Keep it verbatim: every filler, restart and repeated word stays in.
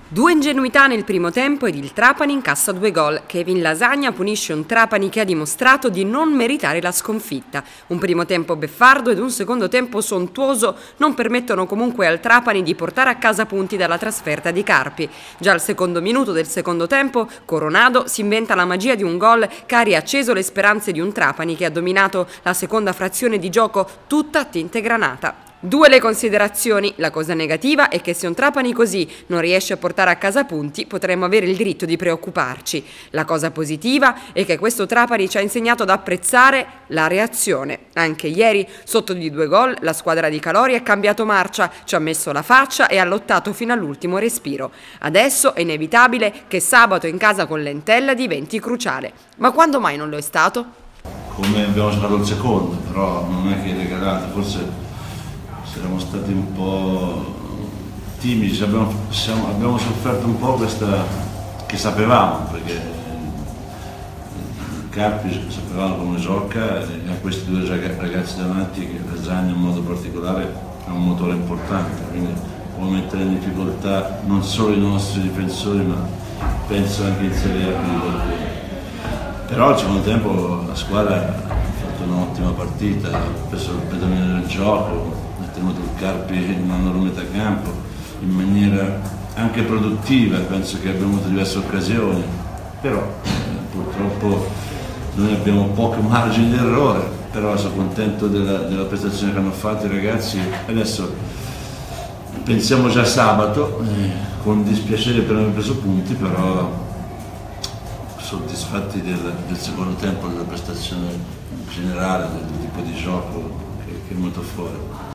Due ingenuità nel primo tempo ed il Trapani incassa due gol. Kevin Lasagna punisce un Trapani che ha dimostrato di non meritare la sconfitta. Un primo tempo beffardo ed un secondo tempo sontuoso non permettono comunque al Trapani di portare a casa punti dalla trasferta di Carpi. Già al secondo minuto del secondo tempo Coronado si inventa la magia di un gol che ha riacceso le speranze di un Trapani che ha dominato la seconda frazione di gioco tutta a tinte granata. Due le considerazioni: la cosa negativa è che se un Trapani così non riesce a portare a casa punti potremmo avere il diritto di preoccuparci. La cosa positiva è che questo Trapani ci ha insegnato ad apprezzare la reazione. Anche ieri, sotto di due gol, la squadra di Calori ha cambiato marcia, ci ha messo la faccia e ha lottato fino all'ultimo respiro. Adesso è inevitabile che sabato in casa con l'Entella diventi cruciale. Ma quando mai non lo è stato? Come abbiamo giocato il secondo, però non è che regalate, forse siamo stati un po' timidi, abbiamo, siamo, abbiamo sofferto un po' questa che sapevamo, perché Carpi sapevamo come gioca e a questi due ragazzi davanti, che Lasagna in modo particolare è un motore importante, quindi può mettere in difficoltà non solo i nostri difensori ma penso anche in Serie A di qualcuno. Però al secondo tempo la squadra ha fatto un'ottima partita, ha preso il predominio del gioco, ha tenuto il Carpi in una loro metà campo in maniera anche produttiva, penso che abbiamo avuto diverse occasioni, però eh, purtroppo noi abbiamo pochi margini di errore, però sono contento della, della prestazione che hanno fatto i ragazzi. Adesso pensiamo già a sabato, eh, con dispiacere per aver preso punti, però soddisfatti del, del secondo tempo, della prestazione generale, del tipo di gioco che, che è venuto fuori.